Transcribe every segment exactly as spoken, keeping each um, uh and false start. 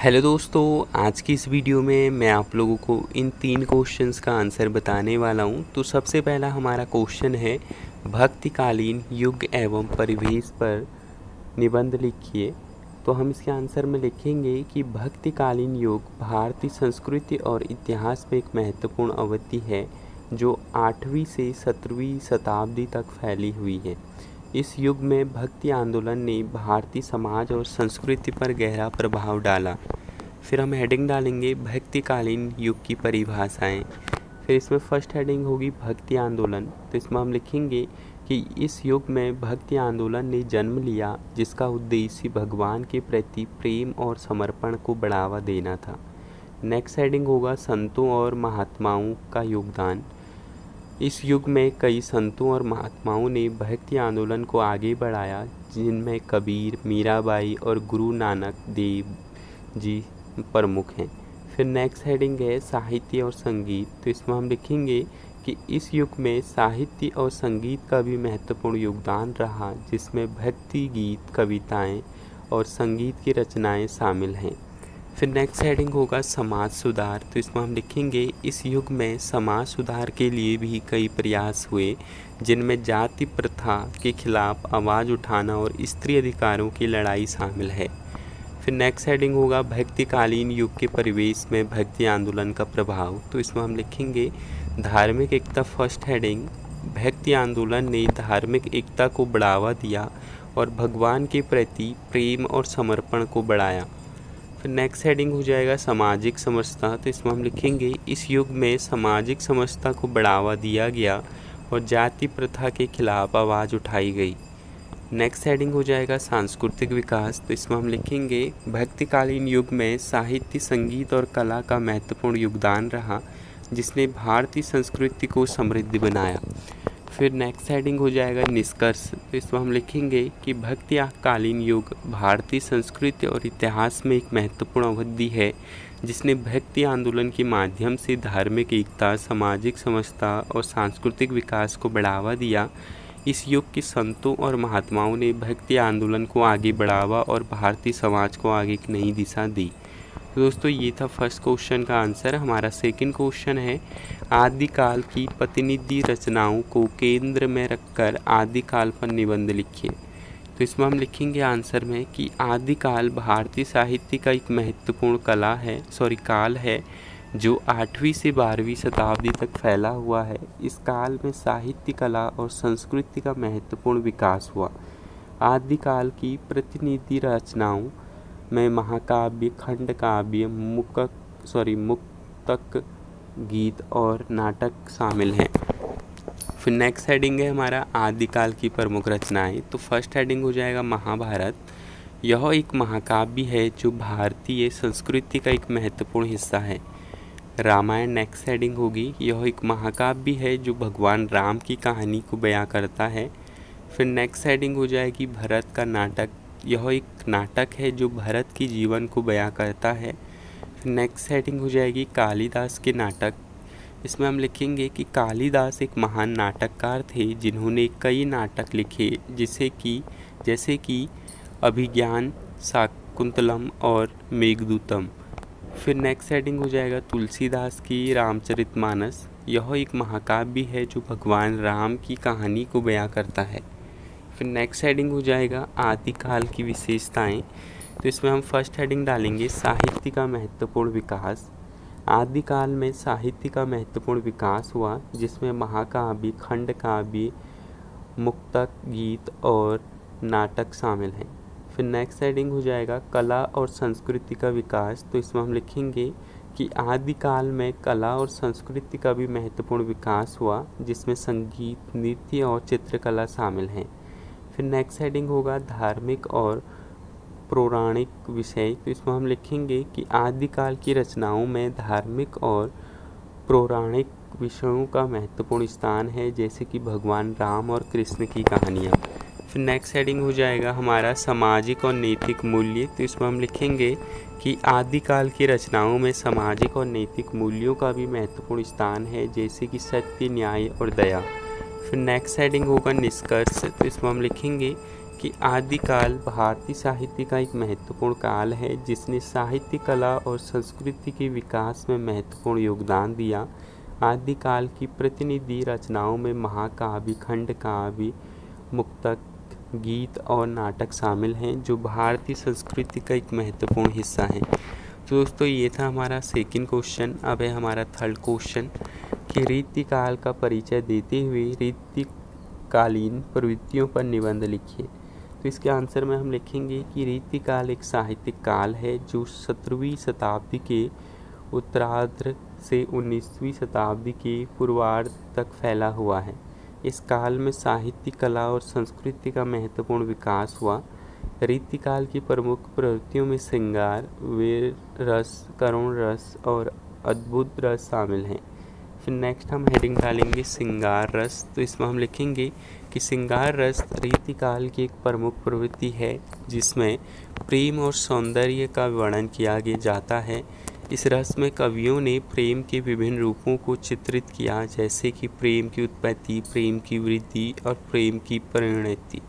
Hello दोस्तों, आज की इस वीडियो में मैं आप लोगों को इन तीन क्वेश्चंस का आंसर बताने वाला हूं। तो सबसे पहला हमारा क्वेश्चन है, भक्तिकालीन युग एवं परिवेश पर निबंध लिखिए। तो हम इसके आंसर में लिखेंगे कि भक्तिकालीन युग भारतीय संस्कृति और इतिहास में एक महत्वपूर्ण अवधि है जो आठवीं से सत्रहवीं शताब्दी तक फैली हुई है। इस युग में भक्ति आंदोलन ने भारतीय समाज और संस्कृति पर गहरा प्रभाव डाला। फिर हम हेडिंग डालेंगे भक्तिकालीन युग की परिभाषाएं। फिर इसमें फर्स्ट हेडिंग होगी भक्ति आंदोलन। तो इसमें हम लिखेंगे कि इस युग में भक्ति आंदोलन ने जन्म लिया जिसका उद्देश्य भगवान के प्रति प्रेम और समर्पण को बढ़ावा देना था। नेक्स्ट हेडिंग होगा संतों और महात्माओं का योगदान। इस युग में कई संतों और महात्माओं ने भक्ति आंदोलन को आगे बढ़ाया, जिनमें कबीर, मीराबाई और गुरु नानक देव जी प्रमुख हैं। फिर नेक्स्ट हेडिंग है साहित्य और संगीत। तो इसमें हम लिखेंगे कि इस युग में साहित्य और संगीत का भी महत्वपूर्ण योगदान रहा, जिसमें भक्ति गीत, कविताएं और संगीत की रचनाएं शामिल हैं। फिर नेक्स्ट हेडिंग होगा समाज सुधार। तो इसमें हम लिखेंगे इस युग में समाज सुधार के लिए भी कई प्रयास हुए, जिनमें जाति प्रथा के खिलाफ आवाज़ उठाना और स्त्री अधिकारों की लड़ाई शामिल है। फिर नेक्स्ट हेडिंग होगा भक्तिकालीन युग के परिवेश में भक्ति आंदोलन का प्रभाव। तो इसमें हम लिखेंगे धार्मिक एकता। फर्स्ट हेडिंग, भक्ति आंदोलन ने धार्मिक एकता को बढ़ावा दिया और भगवान के प्रति प्रेम और समर्पण को बढ़ाया। फिर नेक्स्ट हेडिंग हो जाएगा सामाजिक समरसता। तो इसमें हम लिखेंगे इस युग में सामाजिक समरसता को बढ़ावा दिया गया और जाति प्रथा के खिलाफ आवाज़ उठाई गई। नेक्स्ट हेडिंग हो जाएगा सांस्कृतिक विकास। तो इसमें हम लिखेंगे भक्तिकालीन युग में साहित्य, संगीत और कला का महत्वपूर्ण योगदान रहा, जिसने भारतीय संस्कृति को समृद्ध बनाया। फिर नेक्स्ट हेडिंग हो जाएगा निष्कर्ष। तो इसमें हम लिखेंगे कि भक्तिकालीन युग भारतीय संस्कृति और इतिहास में एक महत्वपूर्ण अवधि है, जिसने भक्ति आंदोलन के माध्यम से धार्मिक एकता, सामाजिक समरसता और सांस्कृतिक विकास को बढ़ावा दिया। इस युग के संतों और महात्माओं ने भक्ति आंदोलन को आगे बढ़ावा और भारतीय समाज को आगे एक नई दिशा दी। तो दोस्तों, ये था फर्स्ट क्वेश्चन का आंसर। हमारा सेकंड क्वेश्चन है, आदिकाल की प्रतिनिधि रचनाओं को केंद्र में रखकर आदिकाल पर निबंध लिखिए। तो इसमें हम लिखेंगे आंसर में कि आदिकाल भारतीय साहित्य का एक महत्वपूर्ण कला है सॉरी काल है जो आठवीं से बारहवीं शताब्दी तक फैला हुआ है। इस काल में साहित्य, कला और संस्कृति का महत्वपूर्ण विकास हुआ। आदिकाल की प्रतिनिधि रचनाओं में महाकाव्य, खंड काव्य, मुक्तक सॉरी मुक्तक, गीत और नाटक शामिल हैं। फिर नेक्स्ट हेडिंग है हमारा आदिकाल की प्रमुख रचनाएं। तो फर्स्ट हेडिंग हो जाएगा महाभारत। यह एक महाकाव्य है जो भारतीय संस्कृति का एक महत्वपूर्ण हिस्सा है। रामायण नेक्स्ट हेडिंग होगी। यह एक महाकाव्य है जो भगवान राम की कहानी को बयां करता है। फिर नेक्स्ट हेडिंग हो जाएगी भरत का नाटक। यह एक नाटक है जो भरत की जीवन को बयां करता है। फिर नेक्स्ट हेडिंग हो जाएगी कालिदास के नाटक। इसमें हम लिखेंगे कि कालिदास एक महान नाटककार थे जिन्होंने कई नाटक लिखे, जिसे कि जैसे कि अभिज्ञान, शाकुंतलम और मेघदूतम। फिर नेक्स्ट हेडिंग हो जाएगा तुलसीदास की रामचरितमानस। यह एक महाकाव्य है जो भगवान राम की कहानी को बयां करता है। फिर नेक्स्ट हेडिंग हो जाएगा आदिकाल की विशेषताएं। तो इसमें हम फर्स्ट हेडिंग डालेंगे साहित्य का महत्वपूर्ण विकास। आदिकाल में साहित्य का महत्वपूर्ण विकास हुआ, जिसमें महाकाव्य, खंड काव्य, मुक्तक, गीत और नाटक शामिल हैं। फिर नेक्स्ट हेडिंग हो जाएगा कला और संस्कृति का विकास। तो इसमें हम लिखेंगे कि आदिकाल में कला और संस्कृति का भी महत्वपूर्ण विकास हुआ, जिसमें संगीत, नृत्य और चित्रकला शामिल हैं। फिर नेक्स्ट हेडिंग होगा धार्मिक और पौराणिक विषय। तो इसमें हम लिखेंगे कि आदिकाल की रचनाओं में धार्मिक और पौराणिक विषयों का महत्वपूर्ण स्थान है, जैसे कि भगवान राम और कृष्ण की कहानियाँ। फिर नेक्स्ट हेडिंग हो जाएगा हमारा सामाजिक और नैतिक मूल्य। तो इसमें हम लिखेंगे कि आदिकाल की रचनाओं में सामाजिक और नैतिक मूल्यों का भी महत्वपूर्ण स्थान है, जैसे कि सत्य, न्याय और दया। फिर नेक्स्ट हेडिंग होगा निष्कर्ष। तो इसमें हम लिखेंगे कि आदिकाल भारतीय साहित्य का एक महत्वपूर्ण काल है जिसने साहित्य, कला और संस्कृति के विकास में महत्वपूर्ण योगदान दिया। आदिकाल की प्रतिनिधि रचनाओं में महाकाव्य, खंड काव्य, मुक्तक, गीत और नाटक शामिल हैं जो भारतीय संस्कृति का एक महत्वपूर्ण हिस्सा हैं। तो दोस्तों ये था हमारा सेकंड क्वेश्चन। अब है हमारा थर्ड क्वेश्चन कि रीतिकाल का परिचय देते हुए रीतिकालीन प्रवृत्तियों पर निबंध लिखिए। तो इसके आंसर में हम लिखेंगे कि रीतिकाल एक साहित्यिक काल है जो सत्रहवीं शताब्दी के उत्तरार्ध से उन्नीसवीं शताब्दी के पूर्वार्ध तक फैला हुआ है। इस काल में साहित्य, कला और संस्कृति का महत्वपूर्ण विकास हुआ। रीतिकाल की प्रमुख प्रवृत्तियों में श्रृंगार, वीर रस, करुण रस और अद्भुत रस शामिल हैं। फिर नेक्स्ट हम हेडिंग डालेंगे श्रृंगार रस। तो इसमें हम लिखेंगे कि श्रृंगार रस रीतिकाल की एक प्रमुख प्रवृत्ति है जिसमें प्रेम और सौंदर्य का वर्णन किया गया जाता है। इस रस में कवियों ने प्रेम के विभिन्न रूपों को चित्रित किया, जैसे कि प्रेम की उत्पत्ति, प्रेम की वृद्धि और प्रेम की परिणति।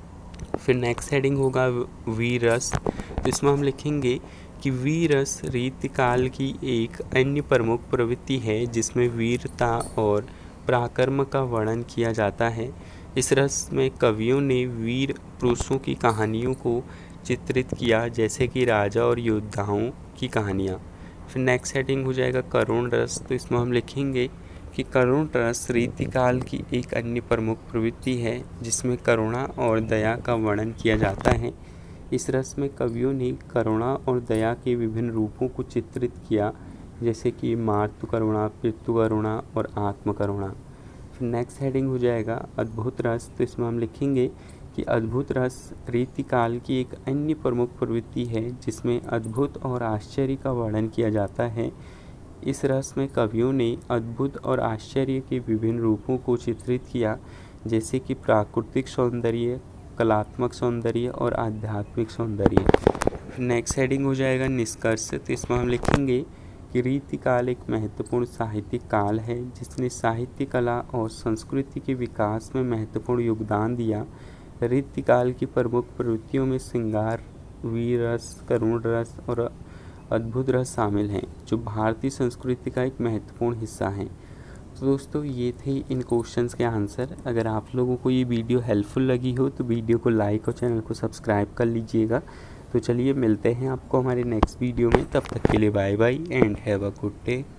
फिर नेक्स्ट हेडिंग होगा वीर रस। तो इसमें हम लिखेंगे कि वीर रस रीतिकाल की एक अन्य प्रमुख प्रवृत्ति है जिसमें वीरता और पराक्रम का वर्णन किया जाता है। इस रस में कवियों ने वीर पुरुषों की कहानियों को चित्रित किया, जैसे कि राजा और योद्धाओं की कहानियाँ। फिर नेक्स्ट हेडिंग हो जाएगा करुण रस। तो इसमें हम लिखेंगे कि करुण रस रीतिकाल की एक अन्य प्रमुख प्रवृत्ति है जिसमें करुणा और दया का वर्णन किया जाता है। इस रस में कवियों ने करुणा और दया के विभिन्न रूपों को चित्रित किया, जैसे कि मातृ करुणा, पितृ करुणा और आत्म करुणा। फिर नेक्स्ट हेडिंग हो जाएगा अद्भुत रस। तो इसमें हम लिखेंगे कि अद्भुत रस रीतिकाल की एक अन्य प्रमुख प्रवृत्ति है जिसमें अद्भुत और आश्चर्य का वर्णन किया जाता है। इस रस में कवियों ने अद्भुत और आश्चर्य के विभिन्न रूपों को चित्रित किया, जैसे कि प्राकृतिक सौंदर्य, कलात्मक सौंदर्य और आध्यात्मिक सौंदर्य। नेक्स्ट हेडिंग हो जाएगा निष्कर्ष। तो इसमें हम लिखेंगे कि रीतिकाल एक महत्वपूर्ण साहित्यिक काल है जिसने साहित्य, कला और संस्कृति के विकास में महत्वपूर्ण योगदान दिया। रीतिकाल की प्रमुख प्रवृत्तियों में श्रृंगार, वीर रस, करुण रस और अद्भुत रस शामिल हैं जो भारतीय संस्कृति का एक महत्वपूर्ण हिस्सा हैं। तो दोस्तों ये थे इन क्वेश्चंस के आंसर। अगर आप लोगों को ये वीडियो हेल्पफुल लगी हो तो वीडियो को लाइक और चैनल को सब्सक्राइब कर लीजिएगा। तो चलिए मिलते हैं आपको हमारे नेक्स्ट वीडियो में। तब तक के लिए bye bye and have a good day.